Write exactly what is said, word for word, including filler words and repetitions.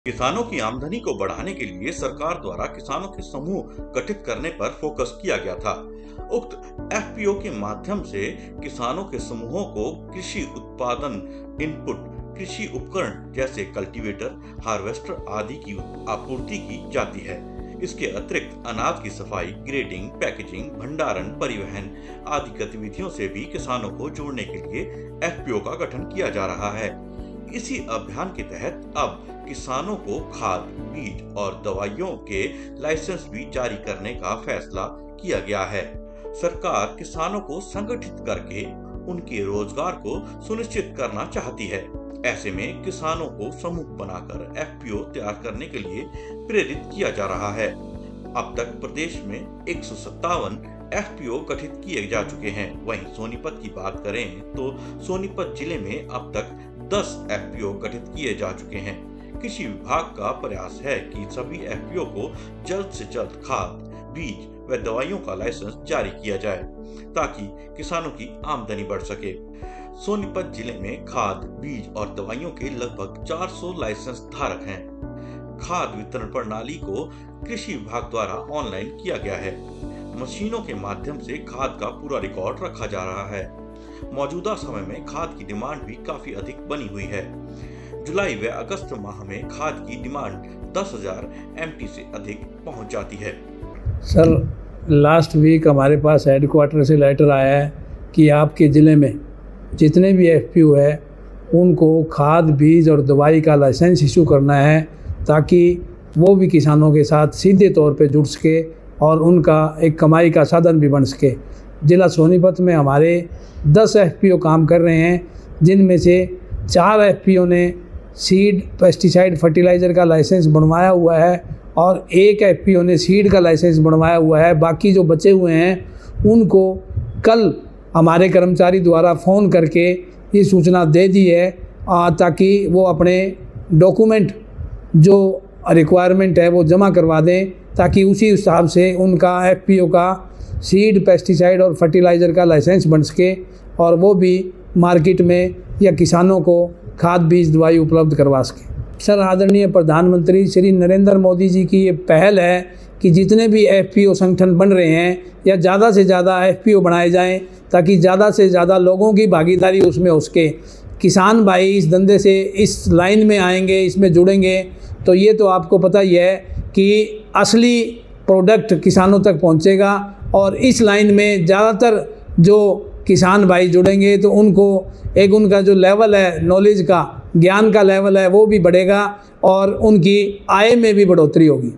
किसानों की आमदनी को बढ़ाने के लिए सरकार द्वारा किसानों के समूह गठित करने पर फोकस किया गया था। उक्त एफ पी ओ के माध्यम से किसानों के समूहों को कृषि उत्पादन इनपुट, कृषि उपकरण जैसे कल्टीवेटर, हार्वेस्टर आदि की आपूर्ति की जाती है। इसके अतिरिक्त अनाज की सफाई, ग्रेडिंग, पैकेजिंग, भंडारण, परिवहन आदि गतिविधियों से भी किसानों को जोड़ने के लिए एफ पी ओ का गठन किया जा रहा है। इसी अभियान के तहत अब किसानों को खाद, बीज और दवाइयों के लाइसेंस भी जारी करने का फैसला किया गया है। सरकार किसानों को संगठित करके उनके रोजगार को सुनिश्चित करना चाहती है। ऐसे में किसानों को समूह बनाकर एफ पी ओ तैयार करने के लिए प्रेरित किया जा रहा है। अब तक प्रदेश में एक सौ सत्तावन एफ पी ओ गठित किए जा चुके हैं। वहीं सोनीपत की बात करें तो सोनीपत जिले में अब तक दस एफ पी ओ गठित किए जा चुके हैं। कृषि विभाग का प्रयास है कि सभी एफ पी ओ को जल्द से जल्द खाद, बीज व दवाइयों का लाइसेंस जारी किया जाए ताकि किसानों की आमदनी बढ़ सके। सोनीपत जिले में खाद, बीज और दवाइयों के लगभग चार सौ लाइसेंस धारक हैं। खाद वितरण प्रणाली को कृषि विभाग द्वारा ऑनलाइन किया गया है। मशीनों के माध्यम से खाद का पूरा रिकॉर्ड रखा जा रहा है। मौजूदा समय में खाद की डिमांड भी काफी अधिक बनी हुई है। जुलाई व अगस्त माह में खाद की डिमांड दस हज़ार एम टी से अधिक पहुंच जाती है। सर, लास्ट वीक हमारे पास हेडक्वार्टर से लेटर आया है कि आपके ज़िले में जितने भी एफ पी ओ है उनको खाद, बीज और दवाई का लाइसेंस इशू करना है ताकि वो भी किसानों के साथ सीधे तौर पे जुड़ सके और उनका एक कमाई का साधन भी बन सके। ज़िला सोनीपत में हमारे दस एफ पी ओ काम कर रहे हैं, जिनमें से चार एफ पी ओ ने सीड, पेस्टिसाइड, फर्टिलाइज़र का लाइसेंस बनवाया हुआ है और एक एफ पी ओ ने सीड का लाइसेंस बनवाया हुआ है। बाकी जो बचे हुए हैं उनको कल हमारे कर्मचारी द्वारा फ़ोन करके ये सूचना दे दी है ताकि वो अपने डॉक्यूमेंट जो रिक्वायरमेंट है वो जमा करवा दें ताकि उसी हिसाब से उनका एफ पी ओ का सीड, पेस्टिसाइड और फर्टिलाइज़र का लाइसेंस बन सके और वो भी मार्केट में या किसानों को खाद, बीज, दवाई उपलब्ध करवा सके। सर, आदरणीय प्रधानमंत्री श्री नरेंद्र मोदी जी की ये पहल है कि जितने भी एफ पी ओ संगठन बन रहे हैं या ज़्यादा से ज़्यादा एफ पी ओ बनाए जाएं ताकि ज़्यादा से ज़्यादा लोगों की भागीदारी उसमें हो सके। किसान भाई इस धंधे से, इस लाइन में आएंगे, इसमें जुड़ेंगे तो ये तो आपको पता ही है कि असली प्रोडक्ट किसानों तक पहुंचेगा और इस लाइन में ज़्यादातर जो किसान भाई जुड़ेंगे तो उनको एक उनका जो लेवल है नॉलेज का, ज्ञान का लेवल है वो भी बढ़ेगा और उनकी आय में भी बढ़ोतरी होगी।